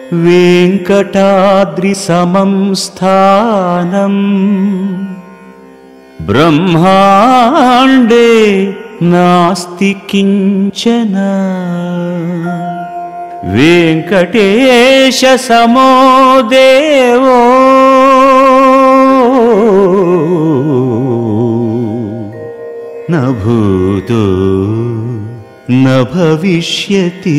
వెంకటాద్రి సమం స్థానం బ్రహ్మాండే నాస్తి కించన వెంకటేశ సమో దేవో న భూతో న భవిష్యతి.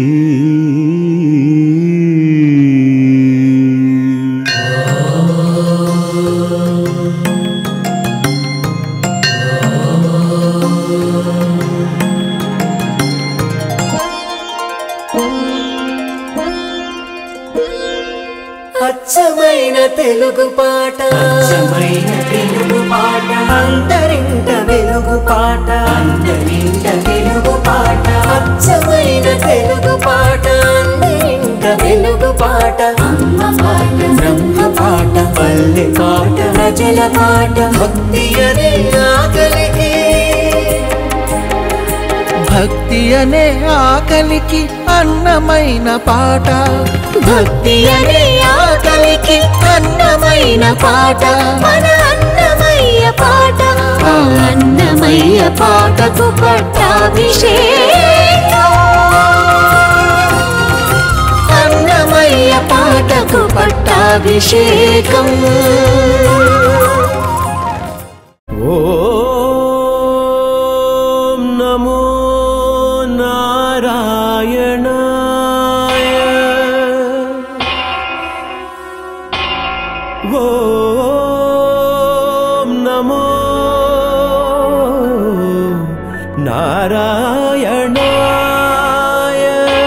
అచ్చమైన తెలుగు పాట, అచ్చమైన తెలుగు పాట, అంతరింట వెలుగు పాట, అంతరింట వెలుగు పాట, అచ్చమైన తెలుగు పాట, అంతరింట వెలుగు పాట, అమ్మ పాట, బ్రహ్మ పాట, పల్లె పాట, ప్రజల పాట, భక్తి అనే ఆకలికి, భక్తి అనే ఆకలికి అన్నమైన పాట, భక్తి అనే ఆకలికి అన్నమైన పాట, మన అన్నమయ్య పాట, ఆ అన్నమయ్య పాటకు పట్టాభిషేకం, అన్నమయ్య పాటకు పట్టాభిషేకం. ఓం నమో నారాయణాయ, ఓం నమో నారాయణాయ.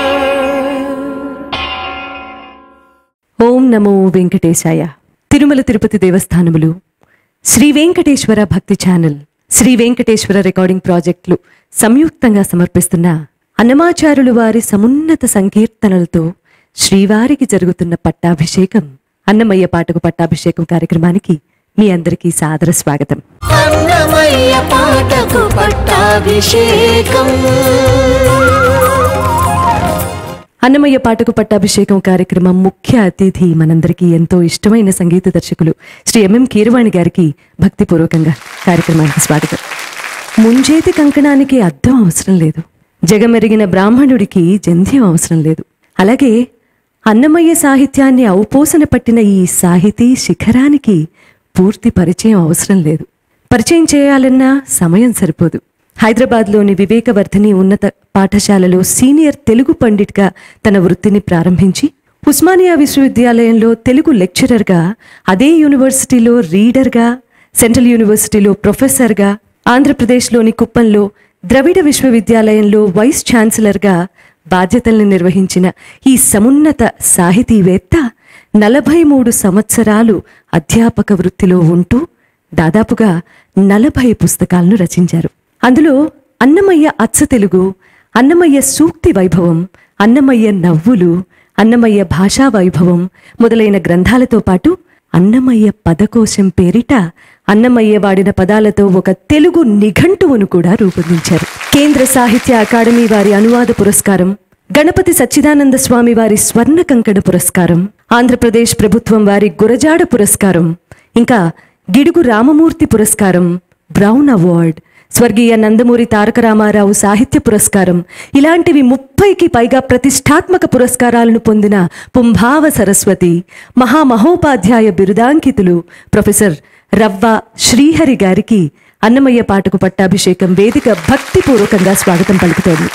ఓం నమో వెంకటేశాయ. తిరుమల తిరుపతి దేవస్థానములు, శ్రీ వెంకటేశ్వర భక్తి ఛానల్, శ్రీ వెంకటేశ్వర రికార్డింగ్ ప్రాజెక్టులు సంయుక్తంగా సమర్పిస్తున్న అన్నమాచారులు వారి సమున్నత సంకీర్తనలతో శ్రీవారికి జరుగుతున్న పట్టాభిషేకం, అన్నమయ్య పాటకు పట్టాభిషేకం కార్యక్రమానికి మీ అందరికీ సాదర స్వాగతం. అన్నమయ్య పాటకు పట్టాభిషేకం. అన్నమయ్య పాటకు పట్టాభిషేకం కార్యక్రమం ముఖ్య అతిథి మనందరికీ ఎంతో ఇష్టమైన సంగీత దర్శకులు శ్రీ ఎంఎం కీరవాణి గారికి భక్తిపూర్వకంగా కార్యక్రమానికి స్వాగతం. ముంజేతి కంకణానికి అద్దం అవసరం లేదు, జగమెరిగిన బ్రాహ్మణుడికి జంధ్యం అవసరం లేదు. అలాగే అన్నమయ్య సాహిత్యాన్ని ఔపోసన పట్టిన ఈ సాహితీ శిఖరానికి పూర్తి పరిచయం అవసరం లేదు. పరిచయం చేయాలన్నా సమయం సరిపోదు. హైదరాబాద్లోని వివేకవర్ధిని ఉన్నత పాఠశాలలో సీనియర్ తెలుగు పండిట్గా తన వృత్తిని ప్రారంభించి, ఉస్మానియా విశ్వవిద్యాలయంలో తెలుగు లెక్చరర్గా, అదే యూనివర్సిటీలో రీడర్గా, సెంట్రల్ యూనివర్సిటీలో ప్రొఫెసర్గా, ఆంధ్రప్రదేశ్లోని కుప్పంలో ద్రవిడ విశ్వవిద్యాలయంలో వైస్ ఛాన్సలర్గా బాధ్యతల్ని నిర్వహించిన ఈ సమున్నత సాహితీవేత్త 43 సంవత్సరాలు అధ్యాపక వృత్తిలో ఉంటూ దాదాపుగా 40 పుస్తకాలను రచించారు. అందులో అన్నమయ్య అచ్చ తెలుగు, అన్నమయ్య సూక్తి వైభవం, అన్నమయ్య నవ్వులు, అన్నమయ్య భాషా వైభవం మొదలైన గ్రంథాలతో పాటు అన్నమయ్య పదకోశం పేరిట అన్నమయ్య వాడిన పదాలతో ఒక తెలుగు నిఘంటువును కూడా రూపొందించారు. కేంద్ర సాహిత్య అకాడమీ వారి అనువాద పురస్కారం, గణపతి సచ్చిదానంద స్వామి వారి స్వర్ణ కంకణ పురస్కారం, ఆంధ్రప్రదేశ్ ప్రభుత్వం వారి గురజాడ పురస్కారం, ఇంకా గిడుగు రామమూర్తి పురస్కారం, బ్రౌన్ అవార్డ్, స్వర్గీయ నందమూరి తారక రామారావు సాహిత్య పురస్కారం, ఇలాంటివి 30కి పైగా ప్రతిష్టాత్మక పురస్కారాలను పొందిన పుంభావ సరస్వతి మహామహోపాధ్యాయ బిరుదాంకితులు ప్రొఫెసర్ రవ్వ శ్రీహరి గారికి అన్నమయ్య పాటకు పట్టాభిషేకం వేదిక భక్తిపూర్వకంగా స్వాగతం పలుకుతోంది.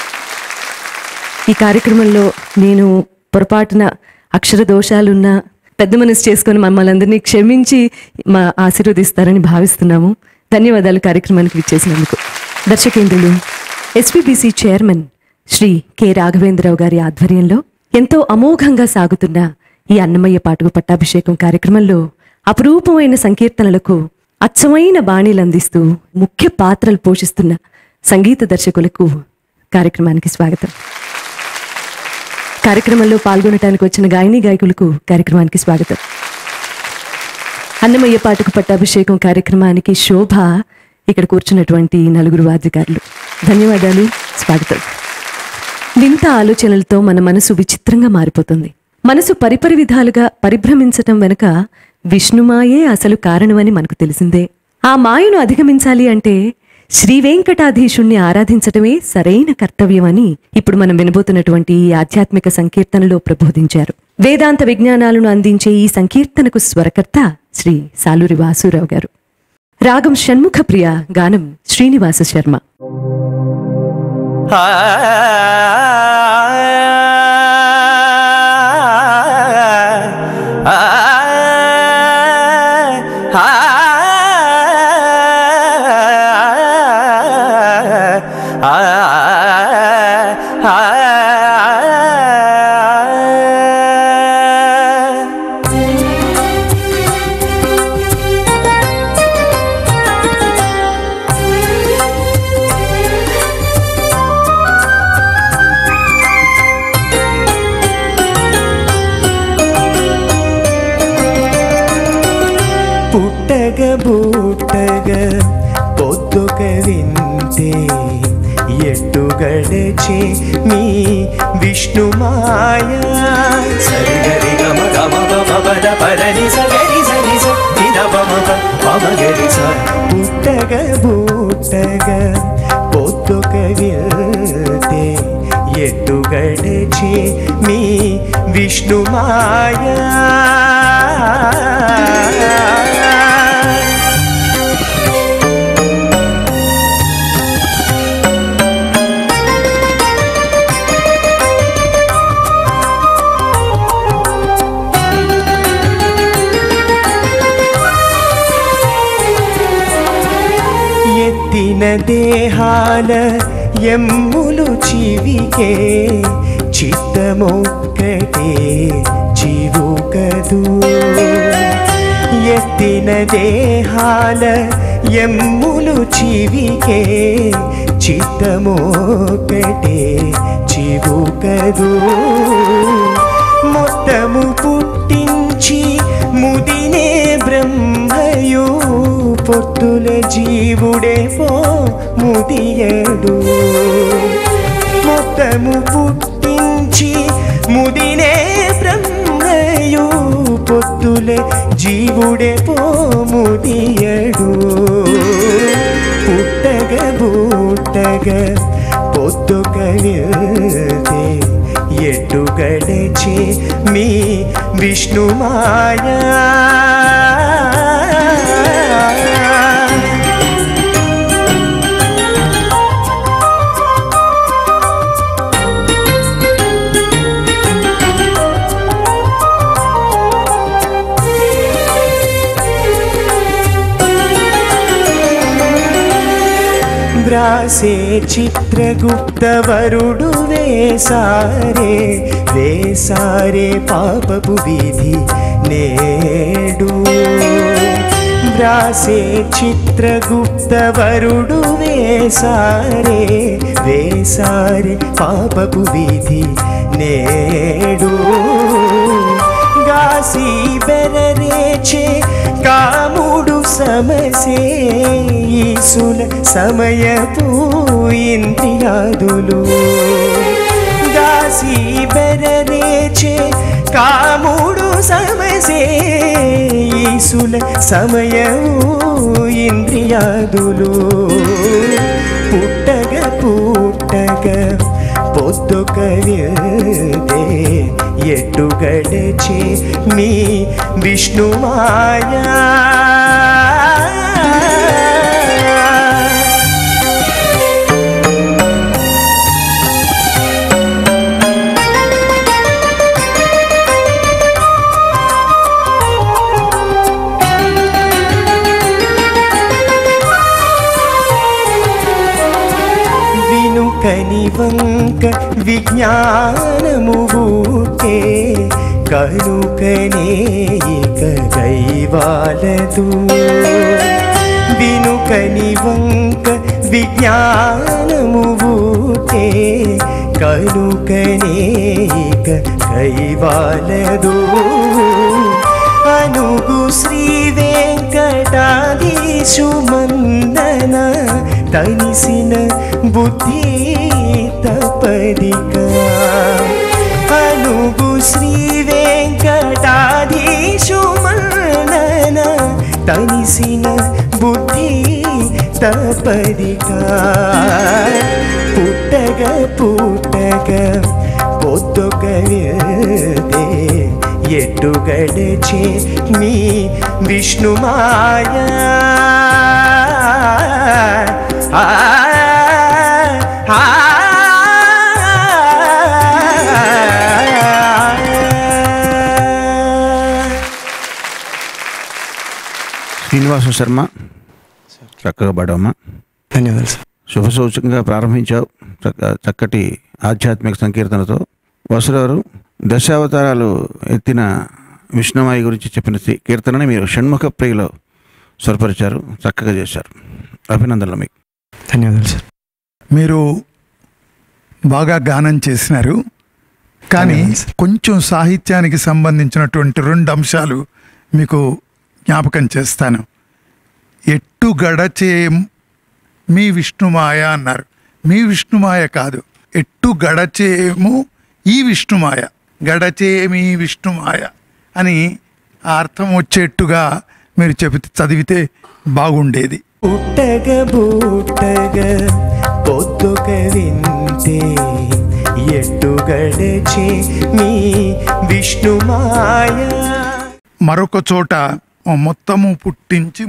ఈ కార్యక్రమంలో నేను పొరపాటున అక్షర దోషాలున్నా పెద్ద మనసు చేసుకొని మమ్మల్ని అందరినీ క్షమించి మా ఆశీర్వదిస్తారని భావిస్తున్నాము. ధన్యవాదాలు కార్యక్రమానికి విచ్చేసినందుకు. దర్శకేంద్రులు SVBC chairman Shri K Raghavendra Rao గారి ఆధ్వర్యంలో ఎంతో అమోఘంగా సాగుతున్న ఈ అన్నమయ్య పాటకు పట్టాభిషేకం కార్యక్రమంలో అపురూపమైన సంకీర్తనలకు అచ్చమైన బాణీలు అందిస్తూ ముఖ్య పాత్రలు పోషిస్తున్న సంగీత దర్శకులకు కార్యక్రమానికి స్వాగతం. కార్యక్రమంలో పాల్గొనడానికి వచ్చిన గాయని గాయకులకు కార్యక్రమానికి స్వాగతం. అన్నమయ్య పాటకు పట్టాభిషేకం కార్యక్రమానికి శోభ ఇక్కడ కూర్చున్నటువంటి 4 వాద్యకారులు. ధన్యవాదాలు, స్వాగతం. వింత ఆలోచనలతో మన మనసు విచిత్రంగా మారిపోతుంది. మనసు పరిపరి విధాలుగా పరిభ్రమించటం వెనుక విష్ణుమాయే అసలు కారణమని మనకు తెలిసిందే. ఆ మాయను అధిగమించాలి అంటే శ్రీ వెంకటాధీశుణ్ణి ఆరాధించటమే సరైన కర్తవ్యమని ఇప్పుడు మనం వినబోతున్నటువంటి ఈ ఆధ్యాత్మిక సంకీర్తనలో ప్రబోధించారు. వేదాంత విజ్ఞానాలను అందించే ఈ సంకీర్తనకు స్వరకర్త శ్రీ సాలూరి వాసురావు గారు. రాగం షణ్ముఖప్రియ, గానం శ్రీనివాస శర్మ. బూటగ పొద్దుక వింటే ఎట్టు గడచే మీ విష్ణుమాయ సరి గరి గమ గమ గమ పద పదని సగరి సరి సరి గమ గమ గరి స బూటగ పొద్దుక వింటే ఎట్టు గడచే మీ విష్ణుమాయ ఎత్తిన దేహాల ఎమ్ములు చివికే చిత్తమొక్కటే చివుకదు. ఎత్తిన దేహాల ఎమ్ములు చివికే చిత్తమొక్కటే చివుకదు. మొత్తము పుట్టించి ముదినే బ్రహ్మయు పొత్తుల జీవుడే పో ముదియడు. మొత్తము పుట్టించి ముదినే బ్రహ్మయు పొత్తుల జీవుడే పో ముదియడు. పుట్టగ పొద్దుక వెళ్తే ఎట్టు గడచే మీ విష్ణుమాయ వ్రాసే చిత్రగుప్తవరుడు వేసారే పాపపు విధి నేడు. వ్రాసే చిత్రగుప్తవరుడు వేసారే పాపపు విధి నేడు. గాసి బెరరేచే కాముడు సమసే ఈసుల సమయపు ఇంద్రియాదులు. గాసి బెరరేచే కాముడు సమసే ఈసుల సమయము ఇంద్రియాదులు. పుట్టగ పొద్దుక వెళ్తే ఎట్టు గడచే మీ విష్ణుమాయ కనివంక విజ్ఞానము ఊటే కనుకనే ఇక దైవాలదు. విను కనివంక విజ్ఞానము ఊటే కనుకనే ఇక దైవాలదు. అనుగు శ్రీ వెంకటాధీశు మందన తనిసిన బుద్ధి తపదిక. అనుగు శ్రీ తనిసిన బుద్ధి తపదిగా పుట్టగ పుట్టగ పొద్దుగదే ఎట్టు గడచే మీ విష్ణుమాయ శ్రీనివాస శర్మ, చక్కగా పాడమ్మా. ధన్యవాదాలు సార్. శుభసూచకంగా ప్రారంభించావు చక్కటి ఆధ్యాత్మిక సంకీర్తనతో. వసురారు దశావతారాలు ఎత్తిన విష్ణుమాయి గురించి చెప్పిన కీర్తనని మీరు షణ్ముఖ ప్రియులో స్వరపరిచారు, చక్కగా చేశారు. అభినందనలు మీకు. ధన్యవాదాలు సార్. మీరు బాగా గానం చేసినారు, కానీ కొంచెం సాహిత్యానికి సంబంధించినటువంటి 2 అంశాలు మీకు జ్ఞాపకం చేస్తాను. ఎట్టు గడచే మీ విష్ణుమాయ అన్నారు. మీ విష్ణుమాయ కాదు, ఎట్టు గడచేము ఈ విష్ణుమాయ, గడచే మీ విష్ణుమాయ అని ఆ అర్థం వచ్చేట్టుగా మీరు చదివితే బాగుండేది. పుట్టగ బుట్టగ పొద్దుక వింటే ఎట్టు గడచే మీ విష్ణుమాయ. మరొక చోట మొత్తము పుట్టించి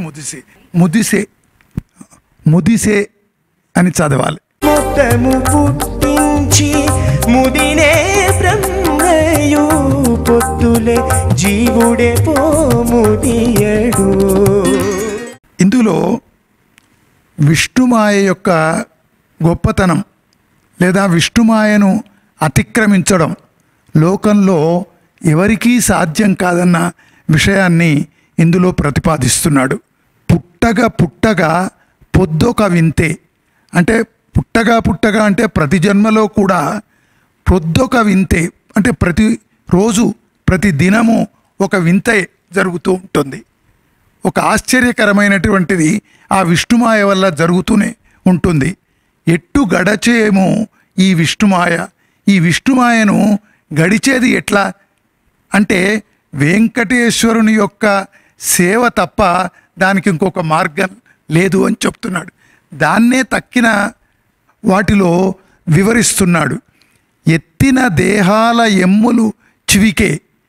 ముదిసే అని చదవాలి. మొత్తము పుట్టించి ముదినే బ్రహ్మయు పొత్తులే జీవుడే పోముదియడు. ఇందులో విష్ణుమాయ యొక్క గొప్పతనం లేదా విష్ణుమాయను అతిక్రమించడం లోకంలో ఎవరికీ సాధ్యం కాదన్న విషయాన్ని ఇందులో ప్రతిపాదిస్తున్నాడు. పుట్టగా పుట్టగా పొద్దొక వింతే అంటే పుట్టగా అంటే ప్రతి జన్మలో కూడా పొద్దొక వింతే అంటే ప్రతిరోజు ప్రతి దినము ఒక వింతే జరుగుతూ ఉంటుంది. ఒక ఆశ్చర్యకరమైనటువంటిది ఆ విష్ణుమాయ వల్ల జరుగుతూనే ఉంటుంది. ఎట్టు గడచేమో ఈ విష్ణుమాయ, ఈ విష్ణుమాయను గడిచేది ఎట్లా అంటే వెంకటేశ్వరుని యొక్క సేవ తప్ప దానికి ఇంకొక మార్గం లేదు అని చెప్తున్నాడు. దాన్నే తక్కిన వాటిలో వివరిస్తున్నాడు. ఎత్తిన దేహాల ఎమ్ములు చివికే,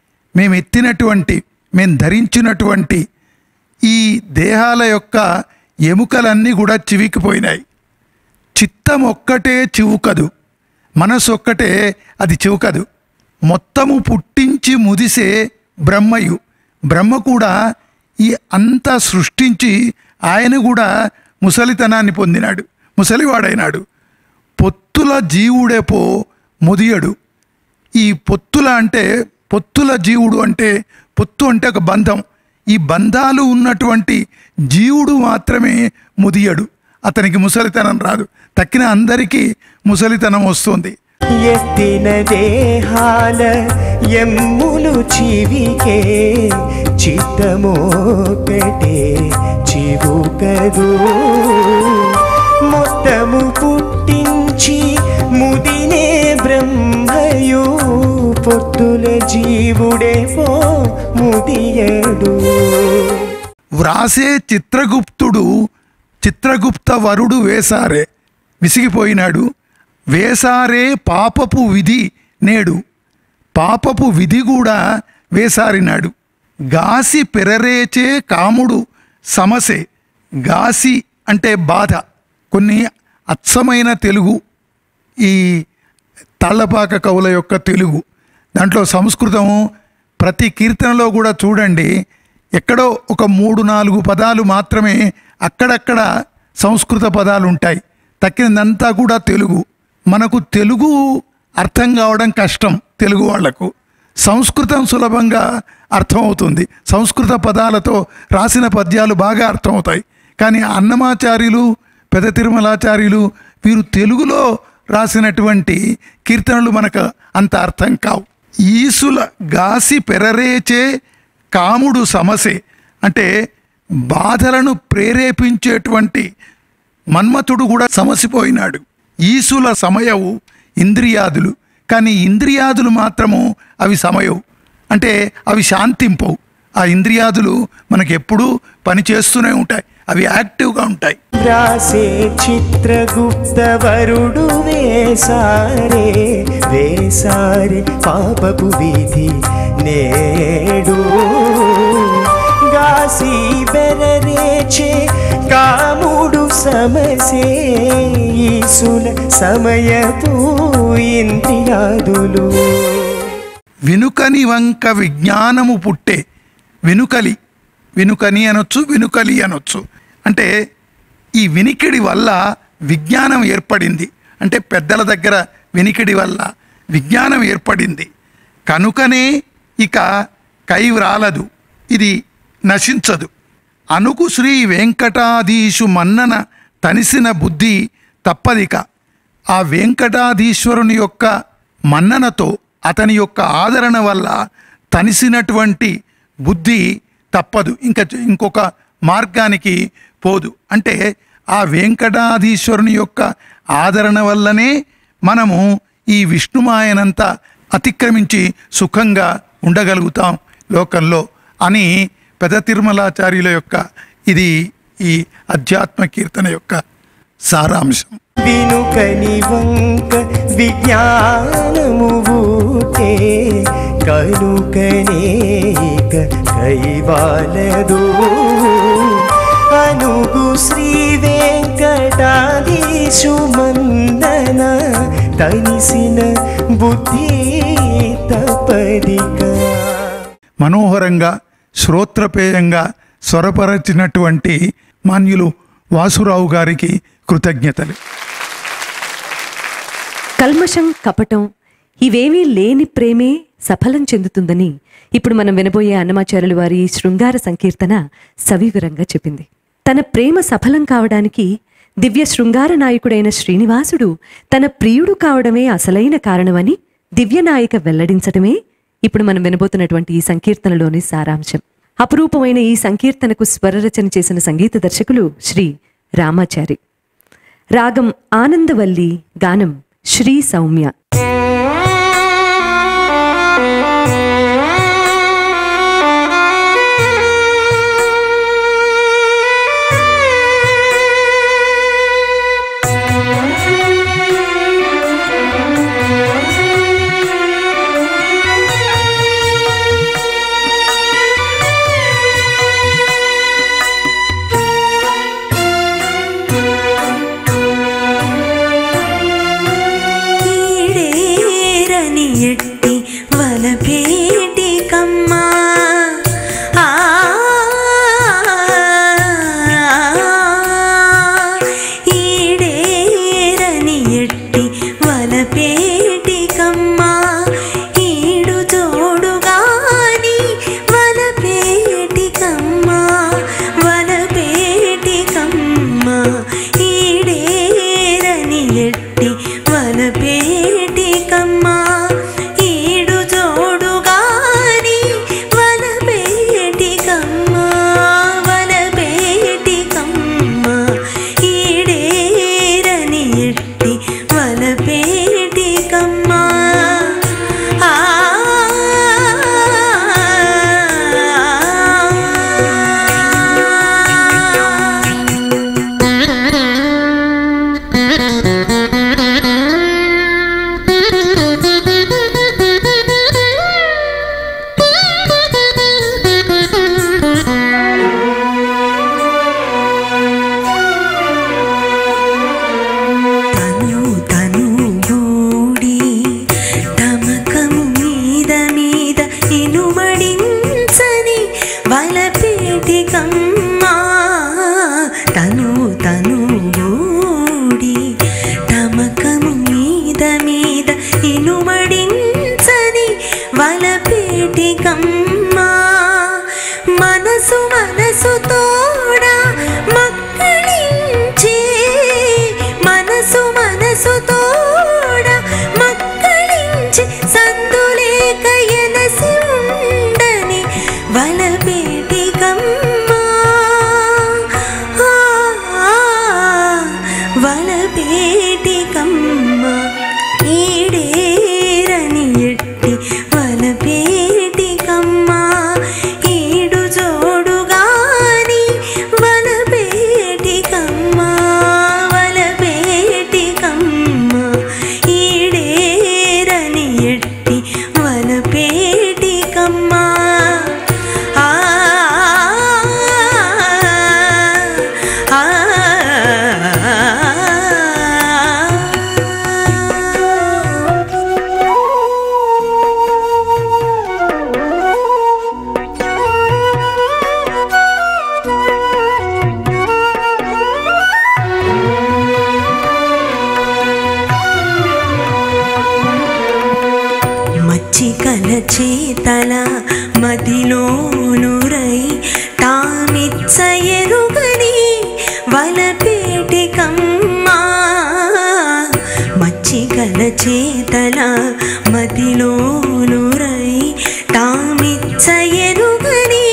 మేము ధరించినటువంటి ఈ దేహాల యొక్క ఎముకలన్నీ కూడా చివికిపోయినాయి. చిత్తం ఒక్కటే చివుకదు, మనసు ఒక్కటే అది చివుకదు. మొత్తము పుట్టించి ముదిసే బ్రహ్మయు, బ్రహ్మ కూడా ఈ అంతా సృష్టించి ఆయన కూడా ముసలితనాన్ని పొందినాడు, ముసలివాడైనాడు. పొత్తుల జీవుడేపో ముదియడు. ఈ పొత్తుల జీవుడు అంటే పొత్తు అంటే ఒక బంధం. ఈ బంధాలు ఉన్నటువంటి జీవుడు మాత్రమే ముదియడు, అతనికి ముసలితనం రాదు. తక్కిన అందరికీ ముసలితనం వస్తుంది. ఎత్తిన దేహాల ఎమ్ములు చివికే చిత్తమోకటే చివుకదు. మొత్తము పుట్టించి ముదినే బ్రహ్మయు పొత్తుల జీవుడే పో ముదియడు. వ్రాసే చిత్రగుప్త వరుడు వేసారే, విసిగిపోయినాడు. వేసారే పాపపు విధి నేడు, పాపపు విధి కూడా వేసారినాడు. గాసి పెరరేచే కాముడు సమసే, గాసి అంటే బాధ. కొన్ని అచ్చమైన తెలుగు, ఈ తాళ్ళపాక కవుల యొక్క తెలుగు, దాంట్లో సంస్కృతం ప్రతి కీర్తనలో కూడా చూడండి, ఎక్కడో ఒక 3-4 పదాలు మాత్రమే అక్కడక్కడ సంస్కృత పదాలు ఉంటాయి, తక్కినదంతా కూడా తెలుగు. మనకు తెలుగు అర్థం కావడం కష్టం, తెలుగు వాళ్లకు సంస్కృతం సులభంగా అర్థమవుతుంది. సంస్కృత పదాలతో రాసిన పద్యాలు బాగా అర్థమవుతాయి. కానీ అన్నమాచార్యులు, పెద్ద తిరుమలాచార్యులు వీరు తెలుగులో రాసినటువంటి కీర్తనలు మనకు అంత అర్థం కావు. ఈసుల గాసి పెరరేచే కాముడు సమసే అంటే బాధలను ప్రేరేపించేటువంటి మన్మథుడు కూడా సమసిపోయినాడు. ఈసుల సమయవు ఇంద్రియాదులు, కానీ ఇంద్రియాదులు మాత్రము అవి సమయవు అంటే అవి శాంతింపవు. ఆ ఇంద్రియాదులు మనకి ఎప్పుడూ పనిచేస్తూనే ఉంటాయి, అవి యాక్టివ్గా ఉంటాయి. రాసే చిత్రగుప్త వరుడు వేసారే వేసారే పాపపు విధి నేడు గాసి బెనరేచే కాముడు సమసే ఈసుల సమయతూ ఇంద్రియాదులు. వినుకని వంక విజ్ఞానము పుట్టే. వినుకని అనొచ్చు, వినుకలి అనొచ్చు. అంటే ఈ వినికిడి వల్ల విజ్ఞానం ఏర్పడింది. అంటే పెద్దల దగ్గర వినికిడి వల్ల విజ్ఞానం ఏర్పడింది కనుకనే ఇక కైవ్రాలదు, ఇది నశించదు. అనుకు శ్రీ వెంకటాధీశు మన్నన తనిసిన బుద్ధి తప్పదిక. ఆ వెంకటాధీశ్వరుని యొక్క మన్ననతో, అతని యొక్క ఆదరణ వల్ల తనిసినటువంటి బుద్ధి తప్పదు, ఇంకొక మార్గానికి పోదు. అంటే ఆ వెంకటాధీశ్వరుని యొక్క ఆదరణ వల్లనే మనము ఈ విష్ణుమాయనంతా అతిక్రమించి సుఖంగా ఉండగలుగుతాం లోకంలో అని పెద్ద తిరుమలాచార్యుల యొక్క ఇది ఈ అధ్యాత్మ కీర్తన యొక్క సారాంశం. వినుకని వంక విజ్ఞానము ఊటే కనుకనేక కైవాలదు అనుగు శ్రీ వెంకటాధీశు మందన తనిసిన బుద్ధి తపదిక. మనోహరంగా శ్రోత్రపేయంగా స్వరపరచినటువంటి మాన్యులు వాసురావు గారికి కృతజ్ఞతలు. కల్మషం, కపటం ఇవేమీ లేని ప్రేమే సఫలం చెందుతుందని ఇప్పుడు మనం వినబోయే అన్నమాచార్యులు వారి శృంగార సంకీర్తన సవివరంగా చెప్పింది. తన ప్రేమ సఫలం కావడానికి దివ్య శృంగార నాయకుడైన శ్రీనివాసుడు తన ప్రియుడు కావడమే అసలైన కారణమని దివ్యనాయిక వెల్లడించడమే ఇప్పుడు మనం వినబోతున్నటువంటి ఈ సంకీర్తనలోని సారాంశం. అపురూపమైన ఈ సంకీర్తనకు స్వరరచన చేసిన సంగీత దర్శకులు శ్రీ రామాచారి. రాగం ఆనందవల్లి, గానం శ్రీ సౌమ్య. ఈడేరని ఎట్టి వలపేటి కమ్మ వలపేటికమ్మ మచ్చికల చేతల మదిలోనురై తామిచ్చ ఎరుగని వలపేటికమ్మ మచ్చికల చేతల మదిలోనురై తామిచ్చ ఎరుగని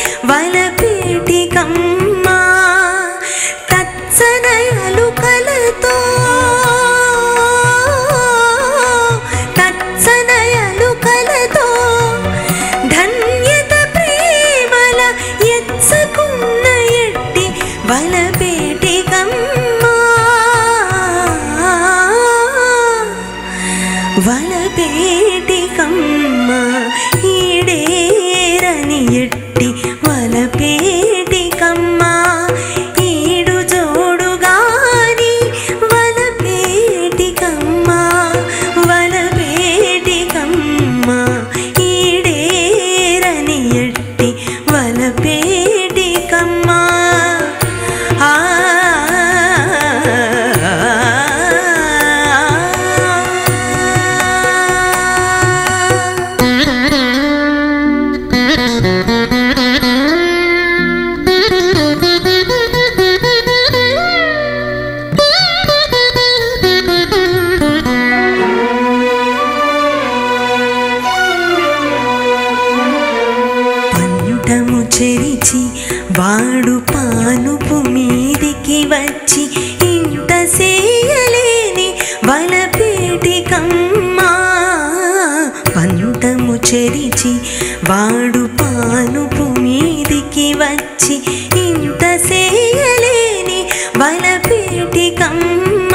వలపేటికమ్మ తత్సనయలు కలతో ధన్యత ప్రేమల ఎత్సకున్న ఎట్టి వలపేటికమ్మ వలపేటికమ్మ ఈడేరని ఎట్టి వలపేటికమ్మ ఈడు జోడుగాని వలపేటికమ్మ వలపేటికమ్మ ఈడేరని ఎట్టి వలపేటికమ్మ పంటము చెరిచి వాడు పానుపు మీదికి వచ్చి ఇంత సేయలేని వలపేటికమ్మ పంటము చెరిచి వాడు పానుపు మీదికి వచ్చి ఇంత సేయలేని వలపేటికమ్మ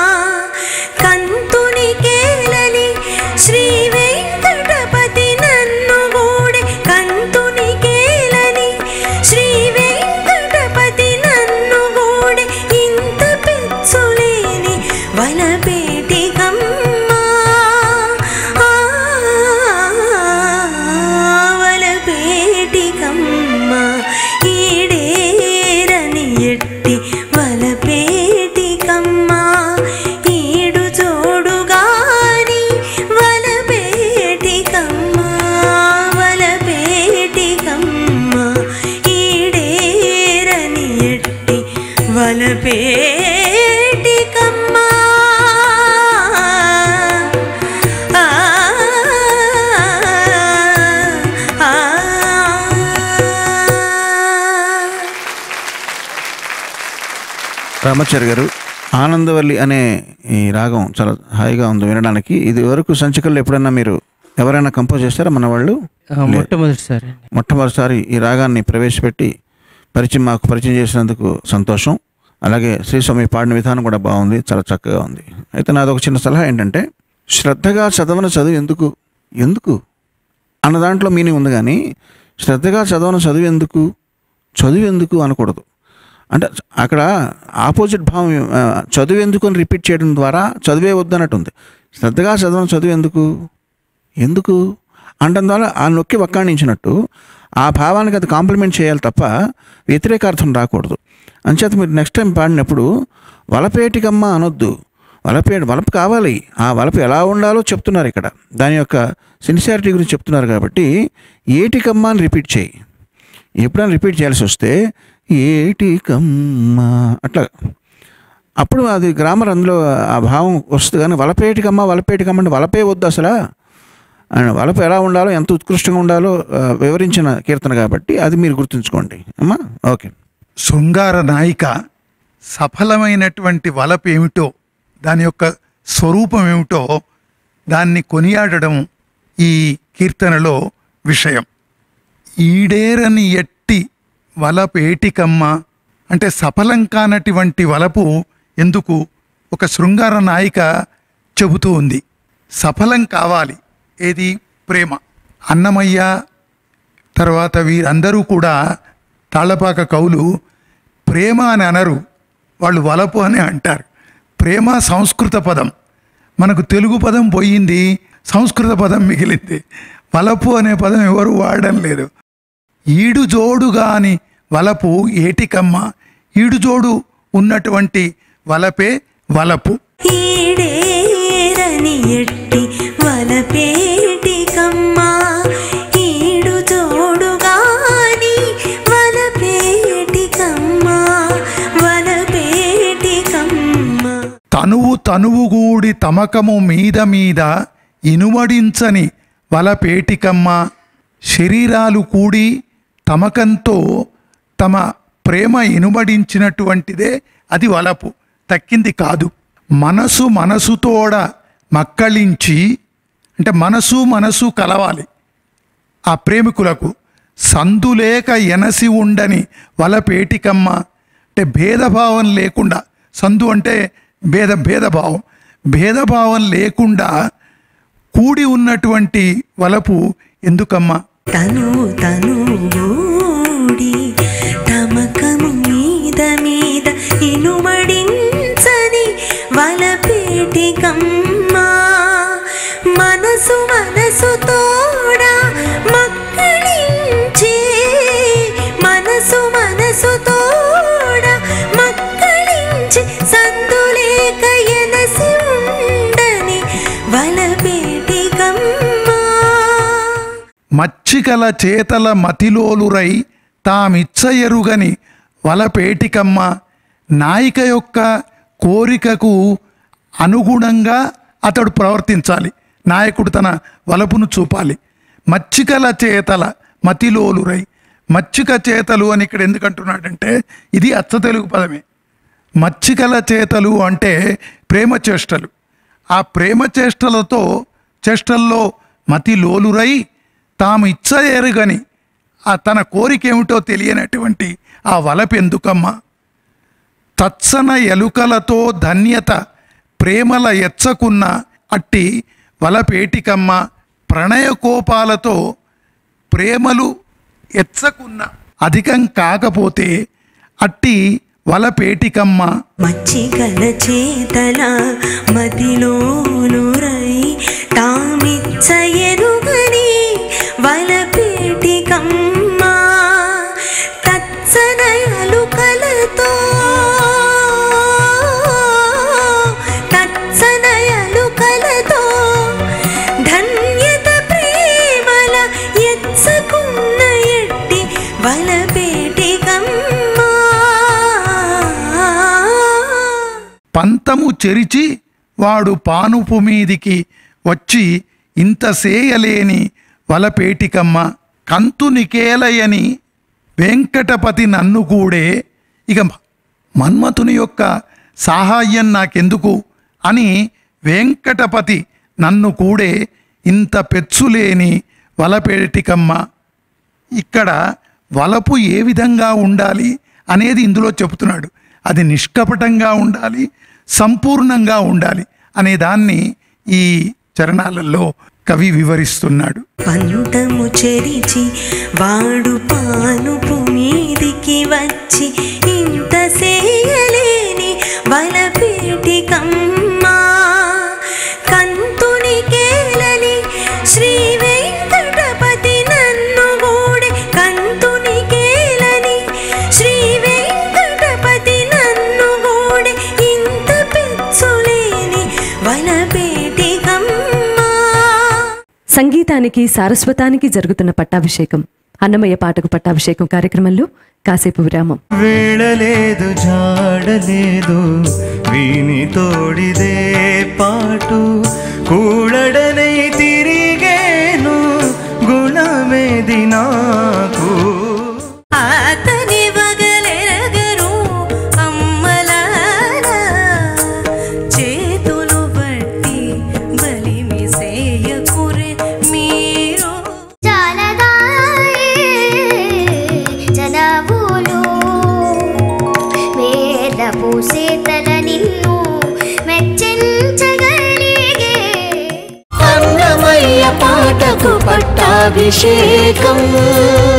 కంతుని కేలని శ్రీ వెంకటపతి నన్ను గూడే కంతుని కేలని శ్రీ వెంకటపతి నన్ను గూడే ఇంత పెచ్చులేని వలపేటికమ్మ వలపేటికమ్మ ఈడేరని ఎట్టి వలపేటికమ్మ ఈడు జోడుగాని వలపేటికమ్మ వలపేటికమ్మ ఈడేరని ఎట్టి వలపేటికమ్మ రామాచారి గారు, ఆనందవల్లి అనే ఈ రాగం చాలా హాయిగా ఉంది వినడానికి. ఇది వరకు సంచికల్లో ఎప్పుడైనా మీరు ఎవరైనా కంపోజ్ చేస్తారా మన వాళ్ళు? మొట్టమొదటిసారి ఈ రాగాన్ని ప్రవేశపెట్టి మాకు పరిచయం చేసినందుకు సంతోషం. అలాగే శ్రీస్వామి పాడిన విధానం కూడా బాగుంది, చాలా చక్కగా ఉంది. అయితే నాది ఒక చిన్న సలహా ఏంటంటే, శ్రద్ధగా చదవని చదువు ఎందుకు అన్న దాంట్లో మీనింగ్ ఉంది, కానీ శ్రద్ధగా చదవని చదువు ఎందుకు అనకూడదు. అంటే అక్కడ ఆపోజిట్ భావం, చదువు ఎందుకు అని రిపీట్ చేయడం ద్వారా చదివే వద్దు అన్నట్టు ఉంది. శ్రద్ధగా చదవని చదువు ఎందుకు అనడం ద్వారా ఆ నొక్కి వక్కాణించినట్టు ఆ భావానికి అది కాంప్లిమెంట్ చేయాలి తప్ప వ్యతిరేకార్థం రాకూడదు. అంచేత మీరు నెక్స్ట్ టైం పాడినప్పుడు వలపేటికమ్మ అనొద్దు, వలపు కావాలి. ఆ వలపు ఎలా ఉండాలో చెప్తున్నారు ఇక్కడ, దాని యొక్క సిన్సియారిటీ గురించి చెప్తున్నారు. కాబట్టి ఏటికమ్మ అని రిపీట్ చేయి. ఎప్పుడైనా రిపీట్ చేయాల్సి వస్తే ఏటికమ్మ అట్లా, అప్పుడు అది గ్రామర్ అందులో ఆ భావం వస్తుంది. కానీ వలపేటికమ్మ అంటే వలపే వద్దు అసలు. వలపు ఎలా ఉండాలో, ఎంత ఉత్కృష్టంగా ఉండాలో వివరించిన కీర్తన కాబట్టి అది మీరు గుర్తుంచుకోండి అమ్మా. ఓకే. శృంగార నాయిక సఫలమైనటువంటి వలపు ఏమిటో, దాని యొక్క స్వరూపం ఏమిటో దాన్ని కొనియాడడం ఈ కీర్తనలో విషయం. ఈడేరని ఎట్టి వలపేటికమ్మ అంటే సఫలం కానటువంటి వలపు ఎందుకు ఒక శృంగార నాయిక చెబుతూ ఉంది. సఫలం కావాలి, ఏది ప్రేమ. అన్నమయ్య తర్వాత వీరందరూ కూడా తాళ్ళపాక కవులు ప్రేమ అని అనరు, వాళ్ళు వలపు అని అంటారు. ప్రేమ సంస్కృత పదం, మనకు తెలుగు పదం పోయింది, సంస్కృత పదం మిగిలింది. వలపు అనే పదం ఎవరు వాడడం లేదు. ఈడు జోడుగాని వలపు ఏటికమ్మ, ఈడు జోడు ఉన్నటువంటి వలపే వలపు. ఈడేరని ఎట్టి వలపేటికమ్మ, ఈడు జోడుగాని వలపేటికమ్మ, వలపేటికమ్మ. తనువు గూడి తమకము మీద మీద ఇనుమడించని వలపేటికమ్మ. శరీరాలు కూడి తమకంతో తమ ప్రేమ ఇనుమడించినటువంటిదే అది వలపు, తక్కింది కాదు. మనసుతోడ మక్కళించి, అంటే మనసు కలవాలి ఆ ప్రేమికులకు. సందులేక ఎనసి ఉండని వలపేటికమ్మ, అంటే భేదభావం లేకుండా, సందు అంటే భేదభావం లేకుండా కూడి ఉన్నటువంటి వలపు ఎందుకమ్మా? తను గూడి తమకము మీద మీద ఇనుమడించని వలపేటికమ్మ, మనసు తోడా మక్కళించి, మనసు తోడా మక్కళించి, సందులేక ఎనసి ఉండని వలపేటికమ్మ. మచ్చికల చేతల మతిలోలురై తామిచ్చయరుగని వలపేటికమ్మ. నాయిక యొక్క కోరికకు అనుగుణంగా అతడు ప్రవర్తించాలి, నాయకుడు తన వలపును చూపాలి. మచ్చికల చేతల మతిలోలురై, మచ్చిక చేతలు అని ఇక్కడ ఎందుకంటున్నాడంటే ఇది అచ్చ తెలుగు పదమే. మచ్చికల చేతలు అంటే ప్రేమ చేష్టలు. ఆ ప్రేమ చేష్టల్లో మతిలోలురై తాము ఇచ్చయరుగని, ఆ తన కోరిక ఏమిటో తెలియనటువంటి ఆ వలపెందుకమ్మ. తత్సన ఎలుకలతో ధన్యత ప్రేమల ఎచ్చకున్న అట్టి వలపేటికమ్మ. ప్రణయ కోపాలతో ప్రేమలు ఎచ్చకున్న, అధికం కాకపోతే అట్టి వలపేటికమ్మ. మచ్చికల చేతల మదిలోలురై తామిచ్చయరుగని వలపేటికమ్మ. తత్సన ఎలుకలతో ధన్యత ప్రేమల ఎచ్చకున్న ఎట్టి వలపేటికమ్మ. పంతము చెరిచి వాడు పానుపు మీదికి వచ్చి ఇంత సేయలేని వలపేటికమ్మ. కంతునికేలయని వెంకటపతి నన్ను కూడే, ఇక మన్మథుని యొక్క సాహాయ్యం నాకెందుకు అని వెంకటపతి నన్ను కూడే ఇంత పెచ్చులేని వలపేటికమ్మ. ఇక్కడ వలపు ఏ విధంగా ఉండాలి అనేది ఇందులో చెబుతున్నాడు. అది నిష్కపటంగా ఉండాలి, సంపూర్ణంగా ఉండాలి అనే దాన్ని ఈ చరణాలలో కవి వివరిస్తున్నాడు. పంతము చెరిచి వాడు పానుపు మీదికి వచ్చి ఇంత సేయలేని వలపేటికమ్మ. కంతునికేలని శ్రీ వెంకటపతి నన్ను గూడే, కంతునికేలని శ్రీ వెంకటపతి నన్ను గూడే ఇంత పెచ్చులేని వలపేటికమ్మ. సంగీతానికి సారస్వతానికి జరుగుతున్న పట్టాభిషేకం, అన్నమయ్య పాటకు పట్టాభిషేకం కార్యక్రమంలో కాసేపు విరామం. వేళలేదు జాడలేదు వీని తోడిదే పాటు, కూడడనై తిరిగేను గుణమేది నాకు. ఆతని వగలెరగరు అమ్మలారా, చేతులు బట్టి బలిమి సేయకురే మీరు. జనబులు వేదపు సేతల నిన్ను మెచ్చించగలిగే అన్నమయ్య పాటకు పట్టాభిషేకం